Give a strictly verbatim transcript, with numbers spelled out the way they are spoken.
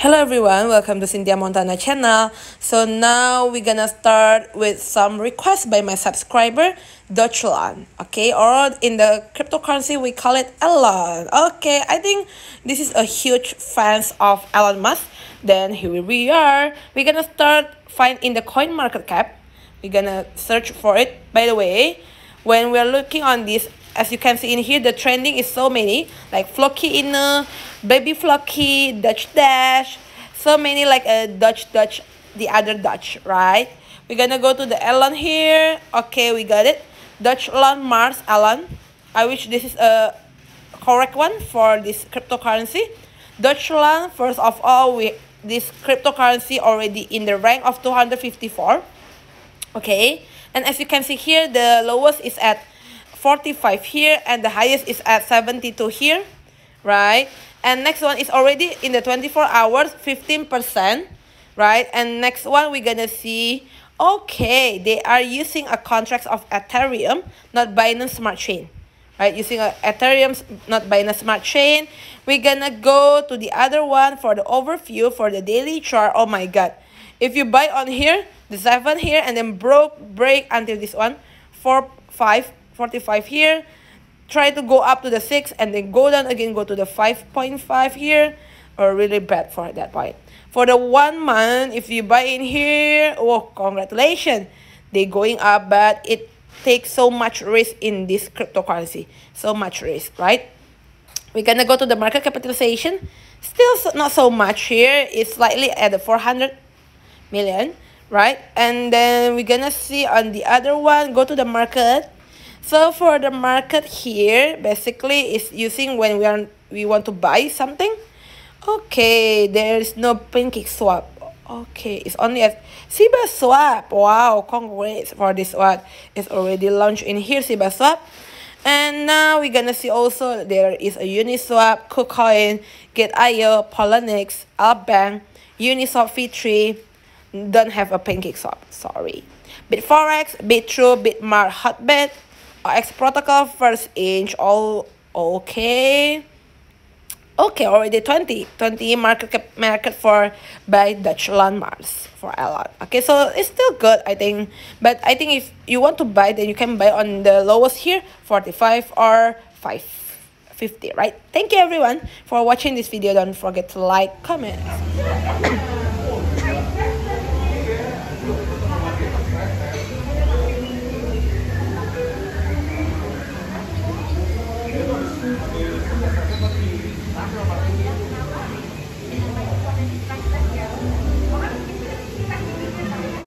Hello everyone, welcome to Cynthia Montana channel. So now we're gonna start with some requests by my subscriber, Deutschland. Okay, or in the cryptocurrency we call it Elon. Okay, I think this is a huge fans of Elon Musk. Then here we are. We're gonna start find in the coin market cap. We're gonna search for it. By the way, when we're looking on this, as you can see in here, the trending is so many, like Flocky Inner, Baby Flocky, Dutch Dash, so many like a uh, Dutch Dutch, the other Dutch, right? We're gonna go to the Elon here. Okay, we got it. Deutschland Mars Elon. I wish this is a correct one for this cryptocurrency. Deutschland, first of all, we this cryptocurrency already in the rank of two hundred fifty-four. Okay, and as you can see here, the lowest is at forty-five here and the highest is at seventy-two here, right? And next one is already in the twenty-four hours, fifteen percent, right? And next one we're gonna see, okay, they are using a contract of Ethereum, not Binance Smart Chain, right? Using a Ethereum, not Binance Smart Chain. We're gonna go to the other one for the overview for the daily chart. Oh my god, if you buy on here, the seven here, and then broke break until this one, four, five, forty-five here, try to go up to the six and then go down again, go to the five point five here, or really bad for that point. For the one month, if you buy in here, oh, congratulations, they going up, but it takes so much risk in this cryptocurrency, so much risk, right? We're gonna go to the market capitalization, still so, not so much here, it's slightly at the four hundred million, right? And then we're gonna see on the other one, go to the market. So for the market here, basically is using when we are we want to buy something. Okay, there is no pancake swap. Okay, it's only a Shiba swap. Wow, congrats for this one. It's already launched in here, Shiba swap. And now we're gonna see also there is a Uniswap, KuCoin, Get dot i o, Poloniex, Albank, Uniswap V three. Don't have a pancake swap. Sorry. Bitforex, Bitrue, Bitmart, Hotbit. O X protocol, first inch, all okay. Okay, already twenty. twenty market cap, market for by Deutschland Mars for Elon. Okay, so it's still good, I think. But I think if you want to buy, then you can buy on the lowest here, forty-five or five fifty, right? Thank you everyone for watching this video. Don't forget to like, comment.